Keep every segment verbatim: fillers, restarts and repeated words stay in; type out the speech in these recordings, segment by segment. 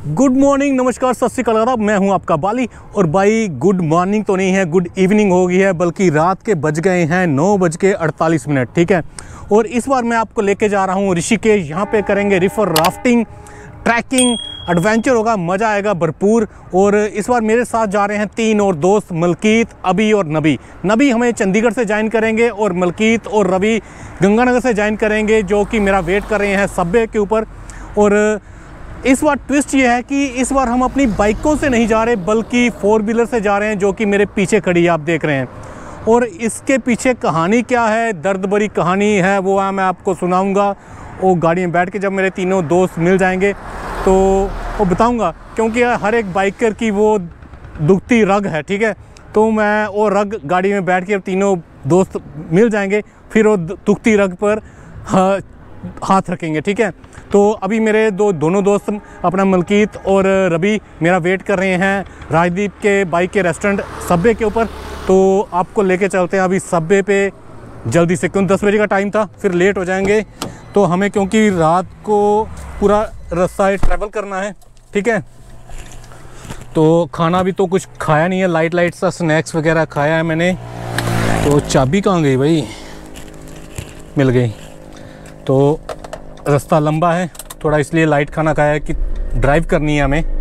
Good morning, नमस्कार, सत श्री अकाल। मैं हूं आपका बाली। और भाई गुड मॉर्निंग तो नहीं है, गुड इवनिंग हो गई है, बल्कि रात के बज गए हैं नौ बज के अड़तालीस मिनट। ठीक है। और इस बार मैं आपको लेके जा रहा हूं ऋषिकेश। यहाँ पे करेंगे रिवर राफ्टिंग, ट्रैकिंग, एडवेंचर होगा, मज़ा आएगा भरपूर। और इस बार मेरे साथ जा रहे हैं तीन और दोस्त, मलकीत, अभी और नबी। नबी हमें चंडीगढ़ से ज्वाइन करेंगे और मलकीत और रवि गंगानगर से ज्वाइन करेंगे, जो कि मेरा वेट कर रहे हैं सबवे के ऊपर। और इस बार ट्विस्ट ये है कि इस बार हम अपनी बाइकों से नहीं जा रहे, बल्कि फोर व्हीलर से जा रहे हैं, जो कि मेरे पीछे खड़ी आप देख रहे हैं। और इसके पीछे कहानी क्या है, दर्द भरी कहानी है, वो मैं आपको सुनाऊंगा। वो गाड़ी में बैठ के जब मेरे तीनों दोस्त मिल जाएंगे तो वो बताऊंगा, क्योंकि हर एक बाइकर की वो दुखती रग है। ठीक है। तो मैं वो रग गाड़ी में बैठ के तीनों दोस्त मिल जाएंगे, फिर वो दुखती रग पर हाँ, हाथ रखेंगे। ठीक है। तो अभी मेरे दो दोनों दोस्त अपना मलकीत और रवि मेरा वेट कर रहे हैं राजदीप के बाइक के रेस्टोरेंट सबवे के ऊपर। तो आपको लेके चलते हैं अभी सबवे पे जल्दी से, क्योंकि दस बजे का टाइम था, फिर लेट हो जाएंगे तो हमें, क्योंकि रात को पूरा रास्ता ट्रैवल करना है। ठीक है। तो खाना भी तो कुछ खाया नहीं है, लाइट लाइट सा स्नैक्स वगैरह खाया है मैंने। तो चाबी कहाँ गई भाई? मिल गई। तो रास्ता लंबा है थोड़ा, इसलिए लाइट खाना खाया है कि ड्राइव करनी है हमें।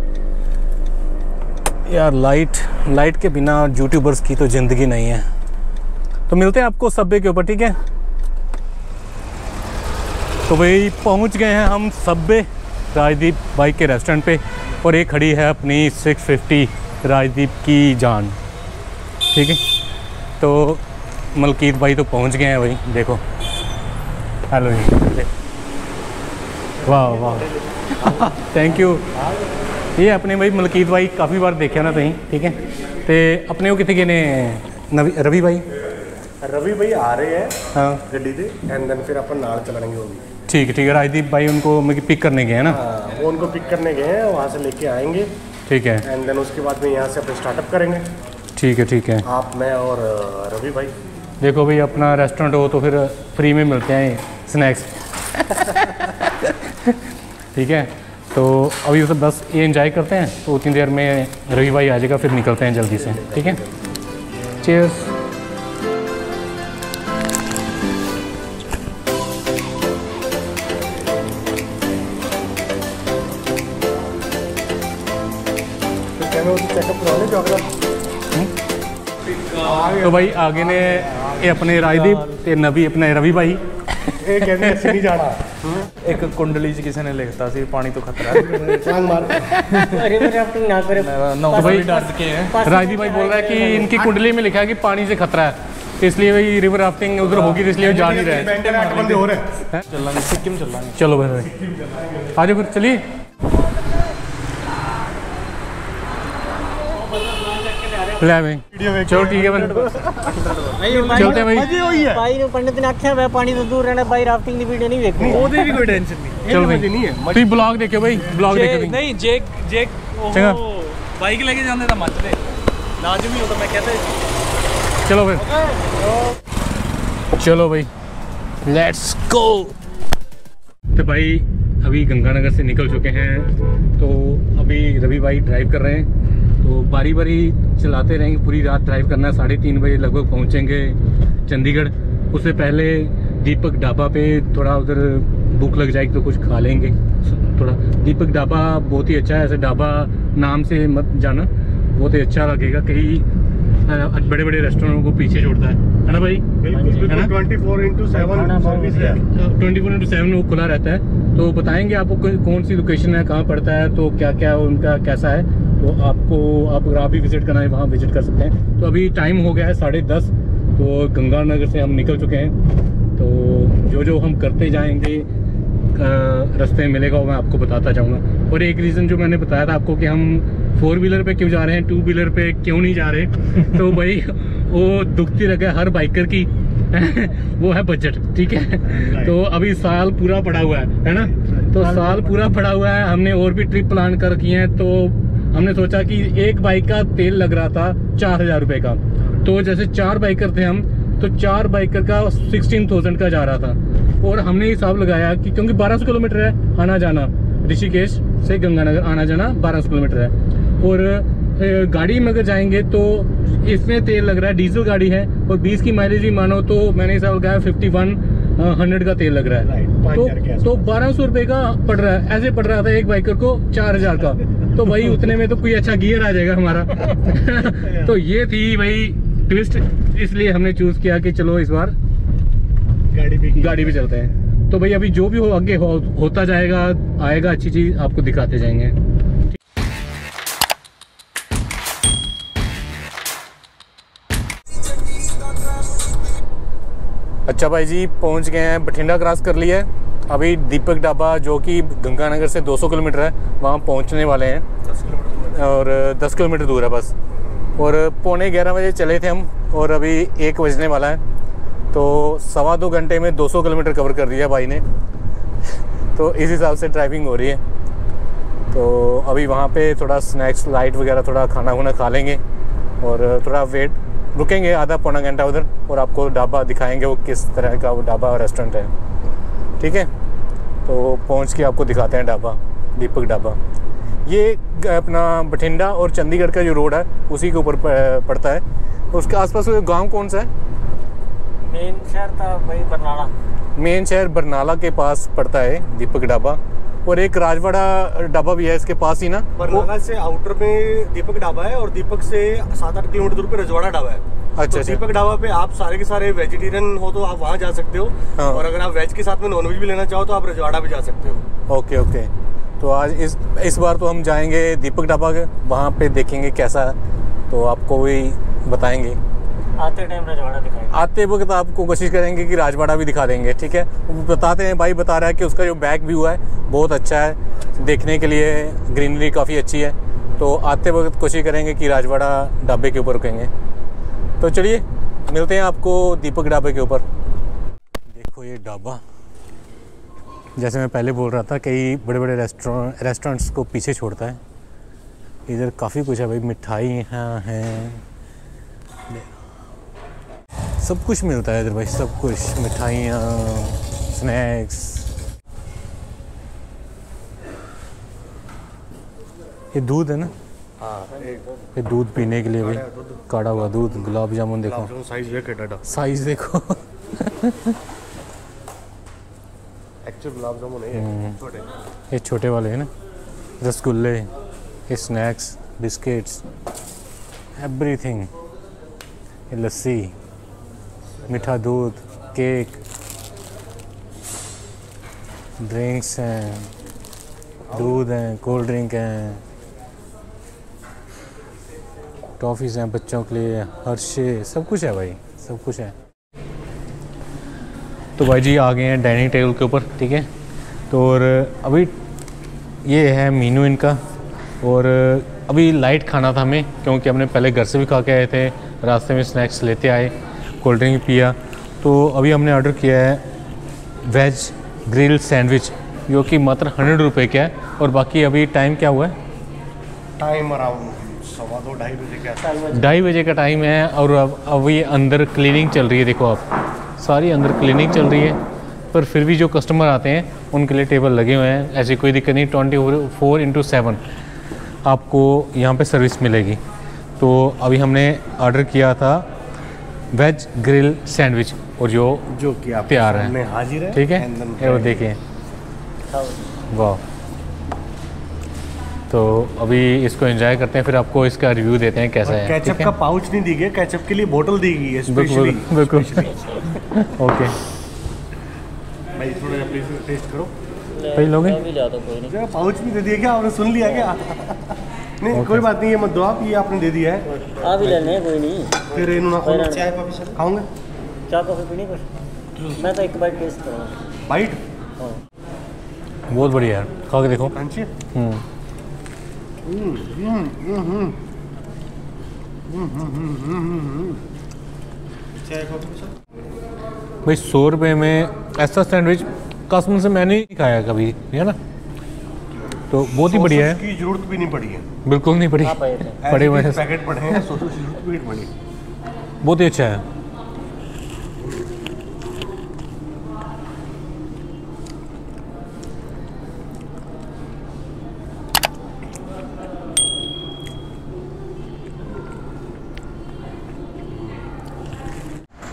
यार लाइट लाइट के बिना यूट्यूबर्स की तो ज़िंदगी नहीं है। तो मिलते हैं आपको सबवे के ऊपर। ठीक है। तो भाई पहुंच गए हैं हम सबवे राजदीप बाइक के रेस्टोरेंट पे। और एक खड़ी है अपनी सिक्स फिफ्टी राजदीप की जान। ठीक है। तो मलकीत भाई तो पहुंच गए हैं भाई, देखो। हेलो जी, वाह वाह, थैंक यू। ये अपने भाई मलकीत भाई काफ़ी बार देखे ना तुम। ठीक है। तो अपने को कितने गए ने रवि भाई? रवि भाई आ रहे हैं हाँ गड्डी से, एंड देन फिर अपन नाल चलाएंगे वो भी। ठीक है ठीक है। राजदीप भाई उनको मतलब पिक करने गए हैं ना? हाँ, वो उनको पिक करने गए हैं, वहाँ से लेके आएंगे। ठीक है। एंड देन उसके बाद में यहाँ से अपने स्टार्टअप करेंगे। ठीक है ठीक है। आप, मैं और रवि भाई। देखो भाई अपना रेस्टोरेंट हो तो फिर फ्री में मिलते हैं स्नैक्स। ठीक है। तो अभी उसे बस ये एंजॉय करते हैं, तो उतनी देर में रवि भाई आ जाएगा, फिर निकलते हैं जल्दी से। ठीक है। चीयर्स। तो भाई आगे ने ये अपने राजदीप ते नबी अपने रवि भाई नहीं जाना। एक कुंडली से किसी ने लिखता सी पानी तो खतरा है। तो भाई राजदीप भाई बोल रहा है कि इनकी कुंडली में लिखा है कि पानी से खतरा है, इसलिए भाई रिवर राफ्टिंग उधर होगी, इसलिए जा नहीं रहे। चलेंगे सिक्किम चलेंगे। चलो भाई आ जाओ फिर, चलिए। ले भाई चलो ठीक है चलते हैं भाई। भाई ने पंडित ने आख्या वे पानी तो दूर रहना, भाई राफ्टिंग की वीडियो नहीं देखनी, ओदे भी कोई टेंशन नहीं। चलो भाई नहीं है, तुम ब्लॉग देखो भाई, ब्लॉग देखो नहीं। जेक जेक चंगा बाइक लेके जाने दा मत दे, लाजमी हो तो मैं कहता। चलो फिर चलो भाई लेट्स गो। तो भाई अभी गंगानगर से निकल चुके हैं, तो अभी रवि भाई ड्राइव कर रहे हैं। तो बारी बारी चलाते रहेंगे, पूरी रात ड्राइव करना है। साढ़े तीन बजे लगभग पहुंचेंगे चंडीगढ़। उससे पहले दीपक ढाबा पे थोड़ा उधर भूख लग जाएगी तो कुछ खा लेंगे थोड़ा। दीपक ढाबा बहुत ही अच्छा है, ऐसे ढाबा नाम से मत जाना, बहुत ही अच्छा लगेगा। कई बड़े बड़े रेस्टोरेंटों को पीछे छोड़ता है है ना भाई? Twenty four into seven service है, ट्वेंटी फोर इंटू सेवन वो खुला रहता है। तो बताएंगे आपको कौन सी लोकेशन है, कहाँ पड़ता है, तो क्या क्या उनका कैसा है। तो आपको आप अगर आप भी विज़िट करना है वहाँ विज़िट कर सकते हैं। तो अभी टाइम हो गया है साढ़े दस, तो गंगानगर से हम निकल चुके हैं। तो जो जो हम करते जाएंगे रास्ते में मिलेगा वो मैं आपको बताता जाऊँगा। और एक रीज़न जो मैंने बताया था आपको कि हम फोर व्हीलर पे क्यों जा रहे हैं, टू व्हीलर पे क्यों नहीं जा रहे, तो भाई वो दुखती रह गया हर बाइकर की वो है बजट। ठीक है। तो अभी साल पूरा पड़ा हुआ है है ना? तो साल पूरा पड़ा हुआ है, हमने और भी ट्रिप प्लान कर रखी हैं। तो हमने सोचा कि एक बाइक का तेल लग रहा था चार हज़ार रुपये का, तो जैसे चार बाइकर थे हम, तो चार बाइकर का सिक्सटीन थाउजेंड का जा रहा था। और हमने हिसाब लगाया कि क्योंकि बारह सौ किलोमीटर है आना जाना, ऋषिकेश से गंगानगर आना जाना बारह सौ किलोमीटर है। और अ, गाड़ी में अगर जाएंगे तो इसमें तेल लग रहा है, डीजल गाड़ी है और बीस की माइलेज भी मानो तो मैंने हिसाब लगाया फिफ्टी वन हंड्रेड का तेल लग रहा है। राइट, पाँच हजार के तो आसपास। तो बारह सौ रुपये का पड़ रहा है। ऐसे पड़ रहा था एक बाइकर को चार हजार का। तो भाई उतने में तो कोई अच्छा गियर आ जाएगा हमारा। तो ये थी भाई ट्विस्ट, इसलिए हमने चूज किया कि चलो इस बार गाड़ी भी गाड़ी पे चलते हैं। तो भाई अभी जो भी हो आगे हो, होता जाएगा, आएगा अच्छी चीज आपको दिखाते जाएंगे। अच्छा भाई जी, पहुंच गए हैं, बठिंडा क्रॉस कर लिया है। अभी दीपक ढाबा जो कि गंगानगर से दो सौ किलोमीटर है, वहाँ पहुंचने वाले हैं दस किलोमीटर और दस किलोमीटर दूर है बस। और पौने ग्यारह बजे चले थे हम और अभी एक बजने वाला है। तो सवा दो घंटे में दो सौ किलोमीटर कवर कर दिया भाई ने। तो इस हिसाब से ड्राइविंग हो रही है। तो अभी वहाँ पे थोड़ा स्नैक्स लाइट वगैरह थोड़ा खाना वाना खा लेंगे और थोड़ा वेट रुकेंगे आधा पौना घंटा उधर, और आपको ढाबा दिखाएंगे वो किस तरह का वो ढाबा और रेस्टोरेंट है। ठीक है, तो पहुँच के आपको दिखाते हैं ढाबा, दीपक ढाबा। ये अपना बठिंडा और चंडीगढ़ का जो रोड है उसी के ऊपर पड़ता है। उसके आसपास गांव कौन सा है? मेन शहर था भाई बरनाला। मेन शहर बरनाला के पास पड़ता है दीपक ढाबा। और एक राजवाड़ा ढाबा भी है इसके पास ही ना। बरनाला से आउटर में दीपक ढाबा है और दीपक से सात आठ किलोमीटर दूर पे रजवाड़ा ढाबा है। अच्छा, तो अच्छा। दीपक ढाबा पे आप सारे के सारे वेजिटेरियन हो तो आप वहाँ जा सकते हो। हाँ। और अगर आप वेज के साथ में नॉनवेज भी लेना चाहो तो आप रजवाड़ा भी जा सकते हो। Okay okay. तो आज इस इस बार तो हम जाएंगे दीपक ढाबा के, वहाँ पे देखेंगे कैसा है, तो आपको भी बताएंगे। आते टाइम रजवाड़ा दिखाएंगे। आते वक्त आपको कोशिश करेंगे कि राजवाड़ा भी दिखा देंगे। ठीक है, वो बताते हैं, भाई बता रहा है कि उसका जो बैक व्यू है बहुत अच्छा है, देखने के लिए ग्रीनरी काफ़ी अच्छी है। तो आते वक्त कोशिश करेंगे कि राजवाड़ा ढाबे के ऊपर रुकेंगे। तो चलिए मिलते हैं आपको दीपक ढाबे के ऊपर। देखो ये ढाबा, जैसे मैं पहले बोल रहा था, कई बड़े बड़े रेस्टोरेंट रेस्टोरेंट्स को पीछे छोड़ता है। इधर काफ़ी कुछ है भाई, मिठाई यहाँ है, सब कुछ मिलता है इधर भाई, सब कुछ, मिठाइयाँ, स्नैक्स। ये दूध है ना? हाँ, ये दूध पीने के लिए भाई, काढ़ा हुआ दूध, गुलाब जामुन देखो, साइज देख डाटा साइज देखो। एक्चुअल गुलाब जामुन है छोटे। ये छोटे वाले हैं ना, रसगुल्ले, ये स्नैक्स, बिस्किट्स, एवरीथिंग। ये लस्सी, मीठा दूध, केक, ड्रिंक्स हैं, दूध हैं, कोल्ड ड्रिंक हैं, टॉफ़ीज़ हैं बच्चों के लिए, हर्षे, सब कुछ है भाई, सब कुछ है। तो भाई जी आ गए हैं डाइनिंग टेबल के ऊपर। ठीक है, तो और अभी ये है मीनू इनका। और अभी लाइट खाना था हमें, क्योंकि हमने पहले घर से भी खा के आए थे, रास्ते में स्नैक्स लेते आए, कोल्ड ड्रिंक पिया। तो अभी हमने ऑर्डर किया है वेज ग्रिल सैंडविच, जो कि मात्र हंड्रेड रुपये का है। और बाकी अभी टाइम क्या हुआ है? टाइम अराउंड सवा दो ढाई बजे के आसपास। ढाई बजे का टाइम है। और अब अभी अंदर क्लीनिंग चल रही है, देखो आप, सारी अंदर क्लीनिंग चल रही है। पर फिर भी जो कस्टमर आते हैं उनके लिए टेबल लगे हुए हैं, ऐसी कोई दिक्कत नहीं। ट्वेंटी फोर इंटू सेवन आपको यहाँ पे सर्विस मिलेगी। तो अभी हमने ऑर्डर किया था वेज ग्रिल सैंडविच, और जो जो कि आप तैयार है, सामने हाजिर है। ठीक है, And then ये वो देखिए, वाह। तो अभी इसको एंजॉय करते हैं, फिर आपको इसका रिव्यू देते हैं कैसा है। केचप ठीक है? का पाउच नहीं दी गया, केचप के लिए बोतल दी गई है स्पेशली। बिल्कुल बिल्कुल। ओके भाई थोड़ा सा प्लीज टेस्ट करो। भाई लोगे? अभी ज़्यादा कोई नहीं। जो पाउच भी दे दिया क्या आपने, सुन लिया क्या? नहीं कोई बात नहीं, ये मत दो आप, ये आपने दे दिया है। आप ही लेने कोई नहीं। फिर इन्होंने कोई ना। चाय कॉफी सर खाऊंगा। चाय कॉफी पीनी कुछ? मैं तो एक बार टेस्ट करूँगा। बाइट हाँ। बहुत बढ़िया यार, खा के देखो। क्रंची है। हम्म हम्म हम्म हम्म हम्म हम्म हम्म चाय कॉफी सर। भाई सौ रुपये में ऐसा सैंडविच कसम से मैंने नहीं खाया कभी, है ना? तो बहुत ही बढ़िया है, की जरूरत भी नहीं पड़ी है। बिल्कुल नहीं पड़ी, आप आए थे। पड़े हुए हैं, पैकेट पड़े हैं, सॉस की जरूरत भी नहीं पड़ी। बहुत ही अच्छा है।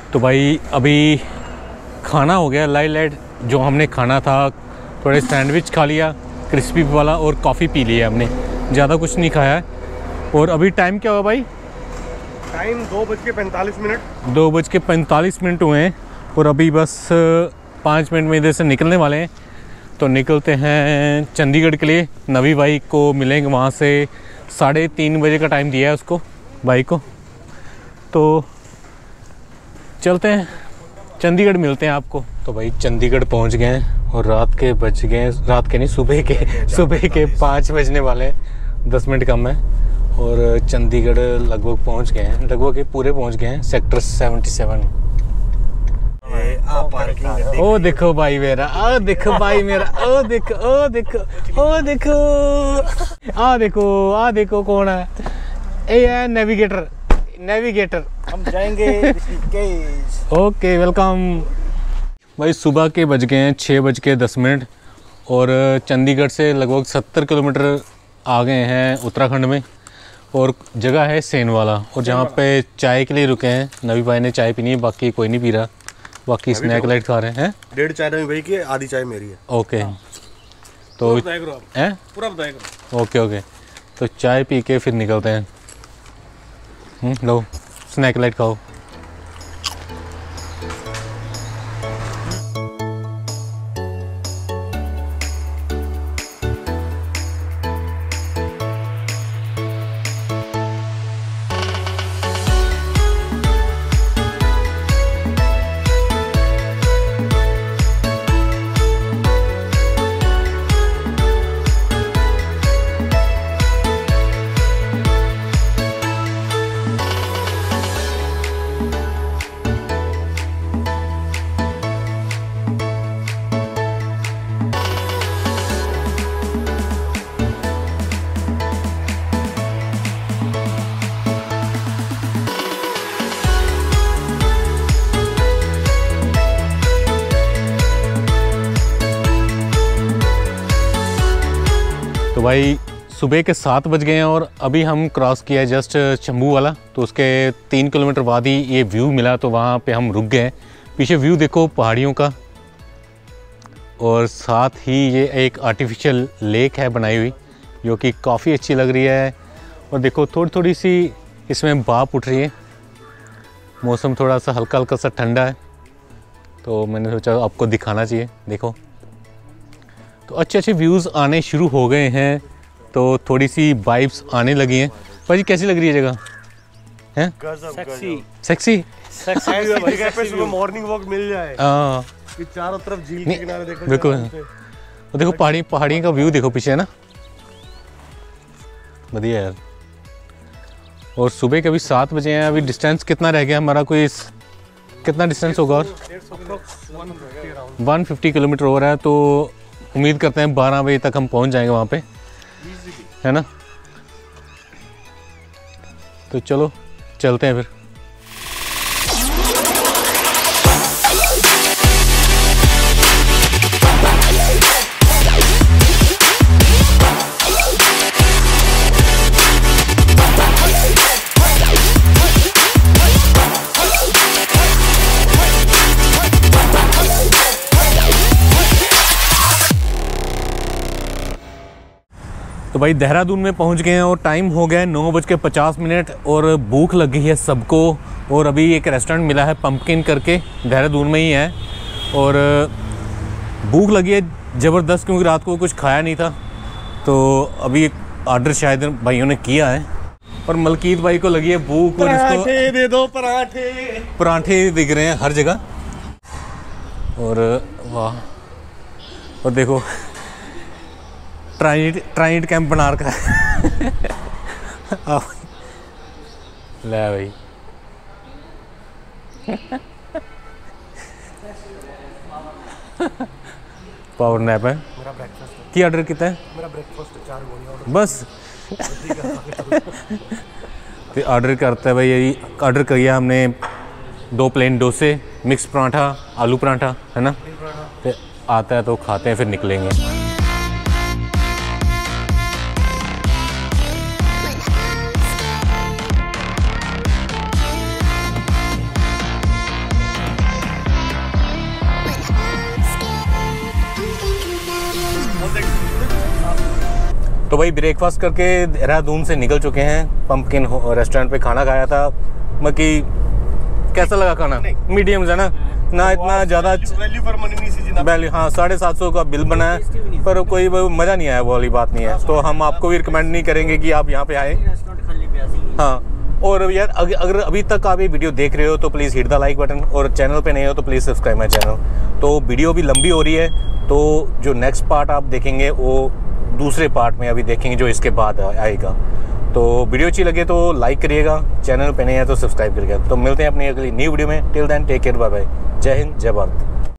तो भाई अभी खाना हो गया लाइट लाइट, जो हमने खाना था, थोड़े सैंडविच खा लिया क्रिस्पी वाला और कॉफ़ी पी लिया हमने, ज़्यादा कुछ नहीं खाया है। और अभी टाइम क्या हुआ भाई? टाइम दो बज के पैंतालीस मिनट दो बज के पैंतालीस मिनट हुए हैं और अभी बस पाँच मिनट में इधर से निकलने वाले हैं। तो निकलते हैं चंडीगढ़ के लिए। नवी भाई को मिलेंगे वहाँ से, साढ़े तीन बजे का टाइम दिया है उसको भाई को। तो चलते हैं चंडीगढ़, मिलते हैं आपको। तो भाई चंडीगढ़ पहुँच गए हैं और रात के बज गए, रात के नहीं सुबह के सुबह के पाँच बजने वाले हैं, दस मिनट कम है। और चंडीगढ़ लगभग पहुँच गए हैं, लगभग पूरे पहुँच गए हैं, सेक्टर सेवेंटी सेवन। ओ देखो भाई मेरा, ओ देखो भाई मेरा, ओ देखो ओ देखो ओ देखो आ देखो आ देखो कौन है, ये है नेविगेटर नेविगेटर हम जाएंगे ऋषिकेश। Okay welcome. भाई सुबह के बज गए हैं छः बज के दस मिनट और चंडीगढ़ से लगभग सत्तर किलोमीटर आ गए हैं उत्तराखंड में। और जगह है सेनवाला, और जहाँ पे चाय के लिए रुके हैं। नवी भाई ने चाय पीनी है, बाकी कोई नहीं पी रहा, बाकी स्नैक लाइट खा रहे हैं। डेढ़ चाय नवी भाई की, आधी चाय मेरी है। ओके तो हैं पूरा बताया करो। ओके ओके तो चाय पी के फिर निकलते हैं। हम्म, लो स्नैक लाइट खाओ। तो भाई सुबह के सात बज गए हैं और अभी हम क्रॉस किया है जस्ट शंभू वाला। तो उसके तीन किलोमीटर बाद ही ये व्यू मिला, तो वहाँ पे हम रुक गए। पीछे व्यू देखो पहाड़ियों का, और साथ ही ये एक आर्टिफिशियल लेक है बनाई हुई, जो कि काफ़ी अच्छी लग रही है। और देखो थोड़ी थोड़ी सी इसमें भाप उठ रही है, मौसम थोड़ा सा हल्का हल्का सा ठंडा है, तो मैंने सोचा आपको दिखाना चाहिए। देखो तो अच्छे अच्छे व्यूज़ आने शुरू हो गए हैं, तो थोड़ी सी वाइब्स आने लगी हैं। भाई कैसी लग रही है जगह? हैं sexy sexy sexy morning walk मिल जाए। हाँ ये चारों तरफ झील के नहीं, किनारे देखो। बिल्कुल। वो देखो पहाड़ी पहाड़ी का व्यू देखो पीछे, है ना, बढ़िया यार। और सुबह के अभी सात बजे हैं। अभी डिस्टेंस कितना रह गया हमारा? कोई कितना डिस्टेंस होगा? और वन फिफ्टी किलोमीटर हो रहा है, तो उम्मीद करते हैं बारह बजे तक हम पहुंच जाएंगे वहाँ पे, है ना। तो चलो चलते हैं फिर। तो भाई देहरादून में पहुंच गए हैं और टाइम हो गया है नौ बज के पचास मिनट और भूख लगी है सबको। और अभी एक रेस्टोरेंट मिला है पंपकिन करके, देहरादून में ही है, और भूख लगी है ज़बरदस्त, क्योंकि रात को कुछ खाया नहीं था। तो अभी एक ऑर्डर शायद भाइयों ने किया है, और मलकीत भाई को लगी है भूख, और इसको पराठे दे दो, पराठे पराठे दिख रहे हैं हर जगह। और वाह, और देखो ट्राइड ट्राइड कैंप बना रखा है। ले भाई पावर नैप है। मेरा ब्रेकफास्ट की ऑर्डर कितना है? मेरा ब्रेकफास्ट चार गोली ऑर्डर बस। तो ऑर्डर करता है भाई, यही ऑर्डर किया हमने, दो प्लेन डोसे, मिक्स पराठा, आलू पराठा, है ना। तो आता है तो खाते हैं, फिर निकलेंगे। तो भाई ब्रेकफास्ट करके देहरादून से निकल चुके हैं। पंपकिन रेस्टोरेंट पे खाना खाया था। बाकी कैसा लगा खाना? मीडियम है ना, ना इतना ज़्यादा वैल्यू फॉर मनी नहीं सी जनाब। वैल्यू। हाँ, साढ़े सात सौ का बिल बना है, पर कोई वो मज़ा नहीं आया, वो वाली बात नहीं है। तो हम आपको भी रिकमेंड नहीं करेंगे कि आप यहाँ पे आए। रेस्टोरेंट खाली प्यासी है। हाँ, और यार अग, अगर अभी तक आप ये वीडियो देख रहे हो तो please hit the like button, और चैनल पे नहीं हो तो प्लीज़ सब्सक्राइब माई चैनल। तो वीडियो भी लंबी हो रही है, तो जो नेक्स्ट पार्ट आप देखेंगे वो दूसरे पार्ट में अभी देखेंगे जो इसके बाद आएगा। तो वीडियो अच्छी लगे तो लाइक करिएगा, चैनल पे नहीं है तो सब्सक्राइब करिएगा। तो मिलते हैं अपनी अगली न्यू वीडियो में। Till then take care, bye bye. जय हिंद, जय भारत।